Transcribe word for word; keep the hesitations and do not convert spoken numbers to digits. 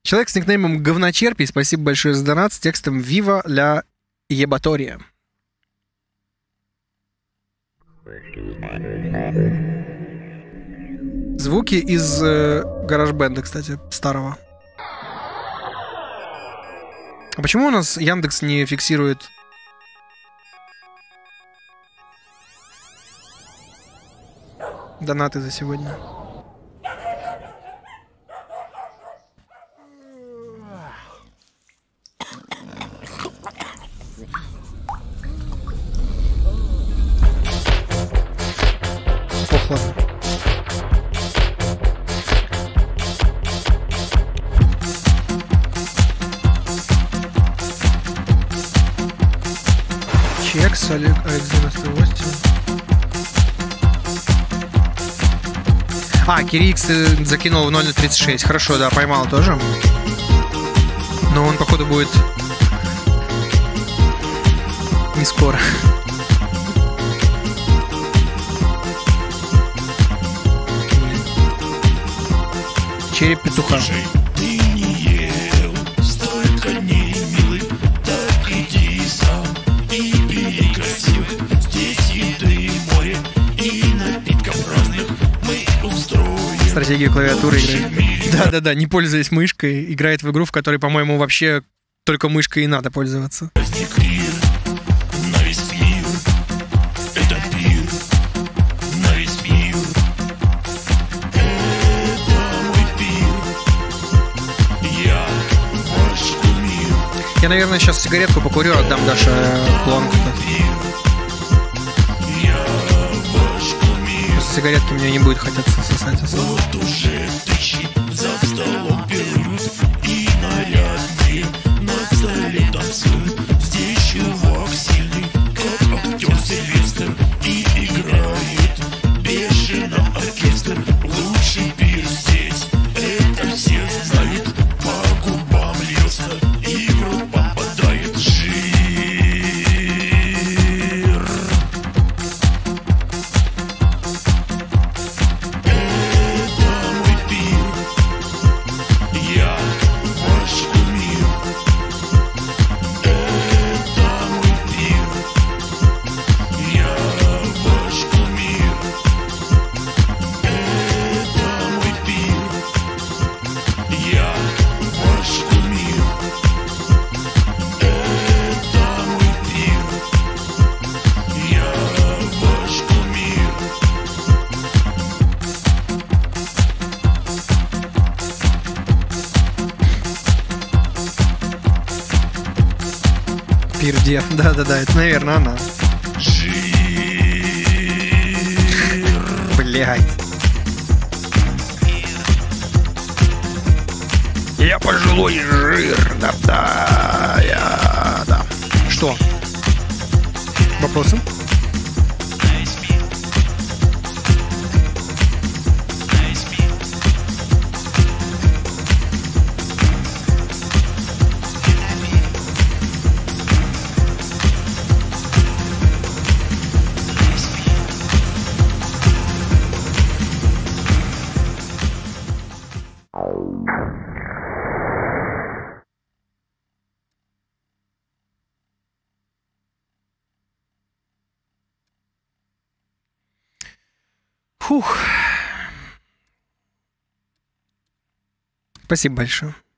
Человек с никнеймом Говночерпий, спасибо большое за донат с текстом «Viva la Ебатория». Звуки из э, гараж-бенда, кстати, старого. А почему у нас Яндекс не фиксирует... донаты за сегодня? Ох, ладно. Чекс, Олег, Алекс девяносто восемь. А, Кирикс закинул в ноль тридцать шесть. Хорошо, да, поймал тоже. Но он, походу, будет не скоро. Череп петуха. Стратегию клавиатуры играет. Да-да-да, не пользуясь мышкой, играет в игру, в которой, по-моему, вообще только мышкой и надо пользоваться. Я, наверное, сейчас сигаретку покурю, отдам Даше планку. После сигаретки мне не будет хотеться сосать особо. Вот уже тысячи за столом берут, и нарядные на столе танцуют. Здесь чувак сильный, как актер Сильвестр, и играет бешено оркестр. Лучший пир здесь, это все знают, по губам льется, и в рот попадает жир. Пирдев, да-да-да, это, наверное, она. Блядь. Я пожилой жир, да-да, я, да. Что? Вопросы? Фух. Спасибо большое.